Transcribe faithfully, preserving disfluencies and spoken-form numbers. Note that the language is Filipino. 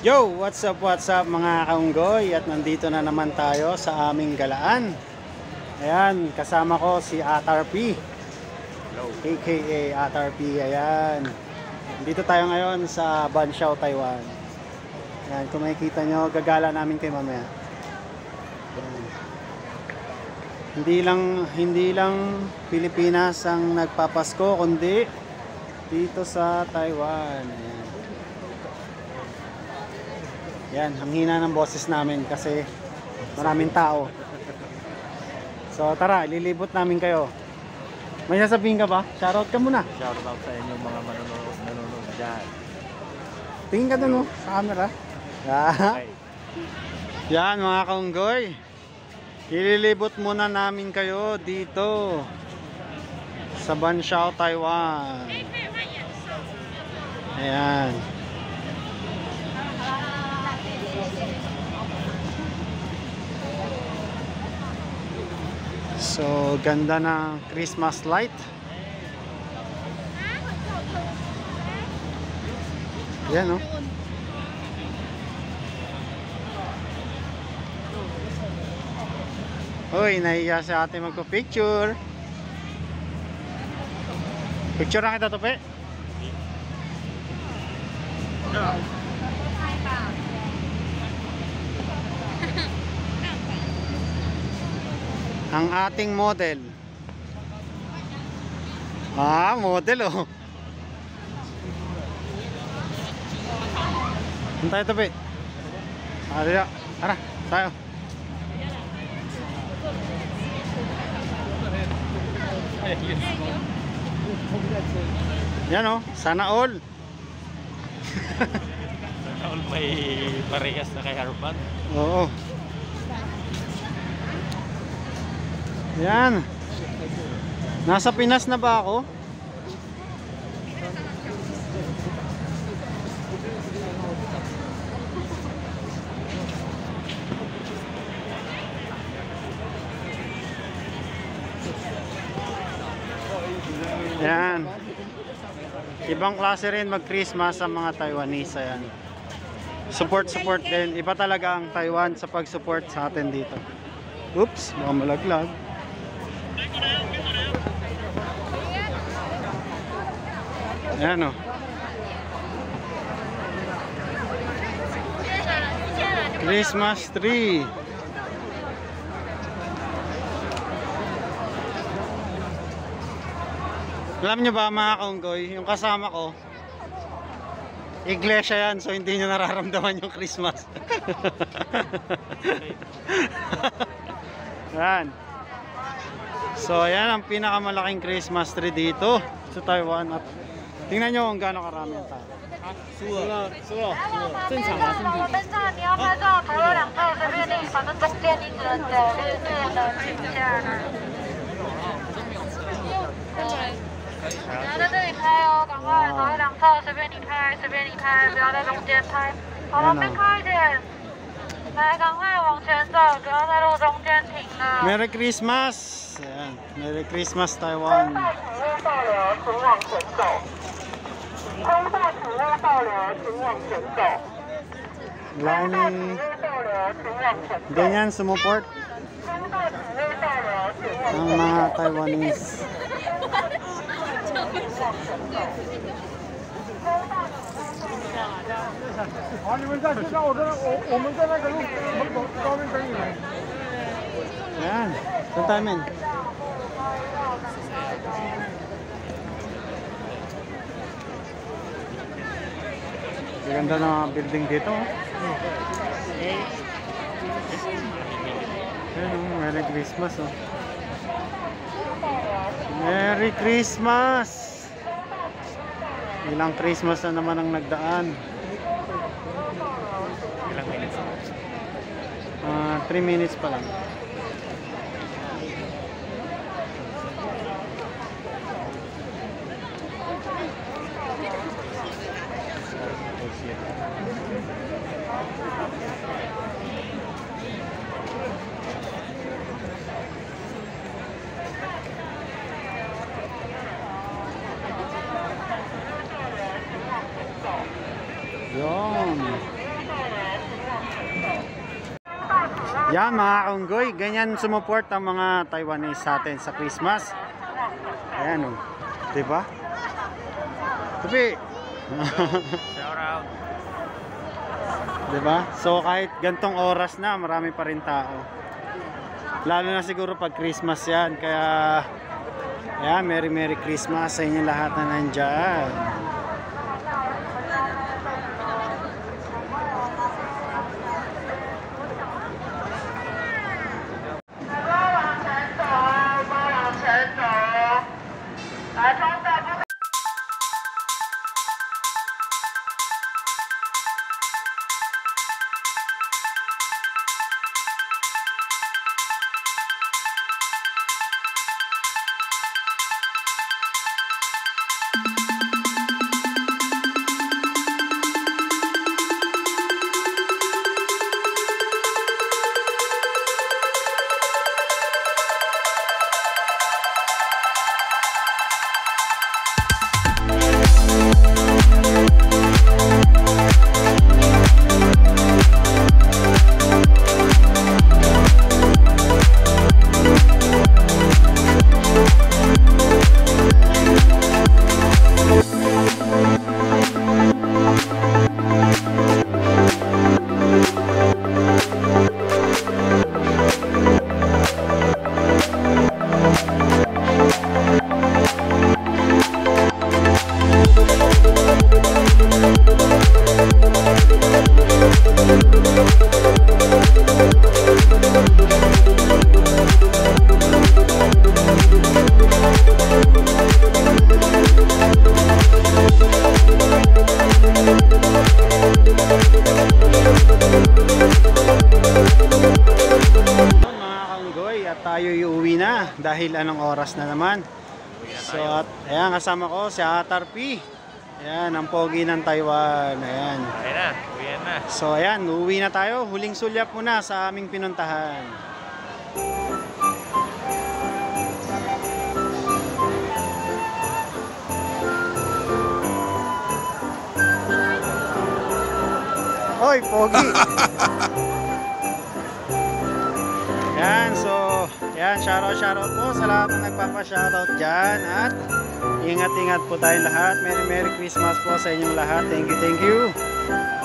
Yo, what's up, what's up mga kaunggoy? At nandito na naman tayo sa aming galaan. Ayan, kasama ko si Atar P. Hello. A K A Atar P, ayan. Dito tayo ngayon sa Banshaw, Taiwan. Ayan, kung makikita nyo, gagala namin kayo mamaya. Ayan. Hindi lang, hindi lang Pilipinas ang nagpapasko, kundi dito sa Taiwan. Ayan. Yan, ang hina ng boses namin kasi maraming tao. So tara, lilibot namin kayo. May sasabihin ka ba? Shoutout ka muna. Shoutout sa inyo mga manonood, nanonood dyan. Tingin ka dun, oh, sa camera. Okay. Yan mga kaunggoy. Ililibot muna namin kayo dito sa Banshaw, Taiwan. Ayan. So, ganda ng Christmas light. Yan, oh. Uy, nahiya si ate magpa-picture. Picture na kita, Tope. Ang ating model. Ah, model, oh. Saan tayo, Tope? Tara, tara, tayo. Yan, oh, sana all. Sana all may parehas na kay Harman. Oo. Yan. Nasa Pinas na ba ako? Yan. Ibang klase rin mag-Christmas sa mga Taiwanese. Ayan. Support, support din. Iba talaga ang Taiwan sa pag-support sa atin dito. Oops, baka malaglag. Ayan, oh. Christmas tree. Alam nyo ba mga kaunggoy, yung kasama ko, iglesia yan, so hindi nyo nararamdaman yung Christmas. Yan. So ayan ang pinakamalaking Christmas tree dito sa Taiwan. At tingnan nyo kung gaano karami ang tao. Sulo, sulo,正常啊，正常。我们这你要拍照，头有两个随便你，反正中间一个人的绿绿的请下来。不要在这里拍哦，赶快头有两侧随便你拍，随便你拍，不要在中间拍，往旁边靠一点。来，赶快往前走，不要在路中间停了。Merry Christmas! Ayan. Merry Christmas, Taiwan. 通道请勿逗留，请往前走。通道请勿逗留，请往前走。Lani, ganyan sumuport ang mga Taiwanese. 好，你们在这边，我在我我们在那个路门口高面等你们。 Yan, saan tayo men? Ganda na building dito. Ayan, oh, Merry Christmas, oh. Merry Christmas! Ilang Christmas na naman ang nagdaan. Ilang minutes? Uh, three minutes pa lang. Yun. Yan mga kaunggoy, ganyan sumuport ang mga Taiwanese sa atin sa Christmas. Ayan o, diba? Tupi! Shout out. Diba? So kahit gantong oras na, marami pa rin tao. Lalo na siguro pag Christmas yan. Kaya, ayan, Merry Merry Christmas sa inyo lahat na nandyan. Tayo iuwi na dahil anong oras na naman. So at ayan, kasama ko si Atar P. Ayan, ang pogi ng Taiwan. Ayan. Ayan na, uwi na. So ayan, uuwi na tayo. Huling sulyap muna sa aming pinuntahan. Hoy, pogi! Yan, so, yan, shoutout, shoutout po sa lahat ng nagpapa-shoutout dyan. At ingat-ingat po tayong lahat. Merry Merry Christmas po sa inyong lahat. Thank you, thank you.